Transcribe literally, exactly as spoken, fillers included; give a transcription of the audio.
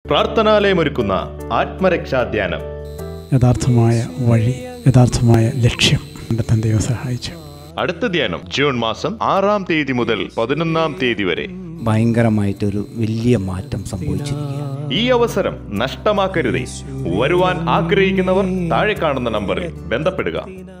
പ്രാർത്ഥനാലയമൊരുക്കുന്ന ആത്മരക്ഷാധ്യാനം. യഥാർത്ഥമായ വഴി, യഥാർത്ഥമായ ലക്ഷ്യം കണ്ടെത്താൻ ദൈവം സഹായിച്ചു. അടുത്ത ധ്യാനം ജൂൺ മാസം ആറാം തീയതി മുതൽ പതിനൊന്നാം തീയതി വരെ. ഭയങ്കരമായിട്ടൊരു വലിയ മാറ്റം സംഭവിച്ചിരിക്കുക. ഈ അവസരം നഷ്ടമാക്കരുതേ. വരുവാൻ ആഗ്രഹിക്കുന്നവർ താഴെ കാണുന്ന നമ്പറിൽ ബന്ധപ്പെടുക.